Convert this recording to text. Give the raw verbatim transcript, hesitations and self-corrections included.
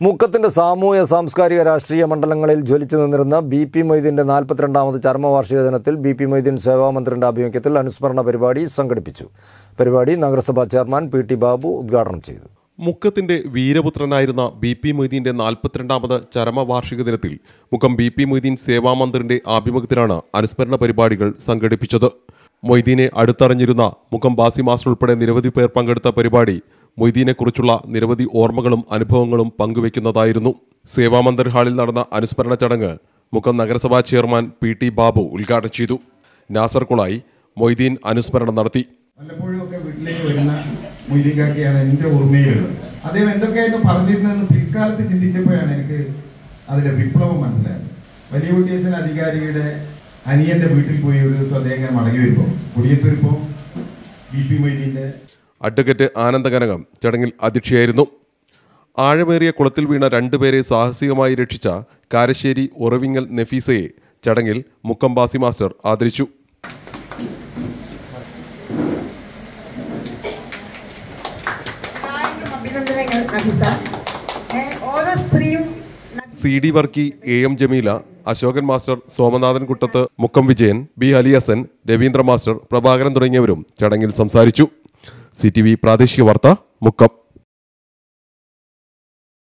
മുക്കത്തിന്റെ സാമൂഹ്യ സാംസ്കാരിക രാഷ്ട്രീയ മണ്ഡലങ്ങളിൽ ജ്വലിച്ചു നിന്നിരുന്ന ബി പി മൊയ്തീന്റെ നാൽപ്പത്തിരണ്ടാമത് ചരമവാർഷിക ദിനത്തിൽ ബി പി മൊയ്തീൻ സേവാമന്ത്രിയുടെ ആഭിമുഖ്യത്തിൽ അനുസ്മരണ പരിപാടി സംഘടിപ്പിച്ചു. പരിപാടി നഗരസഭാ ചെയർമാൻ പി ടി ബാബു ഉദ്ഘാടനം ചെയ്തു. മുക്കത്തിന്റെ വീരപുത്രനായിരുന്ന ബി പി മൊയ്തീന്റെ നാൽപ്പത്തിരണ്ടാമത് ചരമവാർഷിക ദിനത്തിൽ മുക്കം ബി പി മൊയ്തീൻ സേവാമന്ത്രിന്റെ ആഭിമുഖ്യത്തിലാണ് അനുസ്മരണ പരിപാടികൾ സംഘടിപ്പിച്ചത്. മൊയ്തീനെ അടുത്തറിഞ്ഞിരുന്ന മുക്കം ബാസി മാസ്റ്റർ ഉൾപ്പെടെ നിരവധി പേർ പങ്കെടുത്ത പരിപാടി മൊയ്തീനെക്കുറിച്ചുള്ള നിരവധി ഓർമ്മകളും അനുഭവങ്ങളും പങ്കുവയ്ക്കുന്നതായിരുന്നു. സേവാമന്ദിർ ഹാളിൽ നടന്ന അനുസ്മരണ ചടങ്ങ് മുക്കം നഗരസഭാ ചെയർമാൻ പി ടി ബാബു ഉദ്ഘാടനം ചെയ്തു. നാസർ കുളായി മൊയ്തീൻ അനുസ്മരണം നടത്തി. വല്ലപ്പോഴുമൊക്കെ വീട്ടിലേക്ക് വരുന്ന മൊയ്തീൻ കാക്കയാണ് എൻ്റെ ഓർമ്മയുള്ളത്. അദ്ദേഹം എന്തൊക്കെയായിരുന്നു പറഞ്ഞിരുന്നതെന്ന് പിൽക്കാലത്ത് ചിന്തിച്ചപ്പോഴാണ് എനിക്ക് അതിലെ വിപ്ലവം മനസ്സിലായത്. വലിയ ഉദ്യോഗസ്ഥൻ അധികാരിയുടെ അനിയന്റെ വീട്ടിൽ പോയി ഒരു ദിവസം അദ്ദേഹം മടങ്ങി വരുമ്പോൾ കുടിയത്തുവരുമ്പോൾ ബി പി മൊയ്തീൻ്റെ അഡ്വക്കേറ്റ് ആനന്ദകനകം ചടങ്ങിൽ അധ്യക്ഷയായിരുന്നു. ആഴമേറിയ കുളത്തിൽ വീണ രണ്ടുപേരെ സാഹസികമായി രക്ഷിച്ച കാരശ്ശേരി ഉറവിങ്ങൽ നഫീസയെ ചടങ്ങിൽ മുക്കം ബാസി മാസ്റ്റർ ആദരിച്ചു. C D Varkey, A M Jameela, Ashokan master, Somanathan Kuttath, Mukkam Vijayan, B Aliyasan, Ravindra master, Prabhakaran തുടങ്ങിയവരും ചടങ്ങിൽ സംസാരിച്ചു. സി ടി വി പ്രാദേശിക വാർത്ത മുക്കം.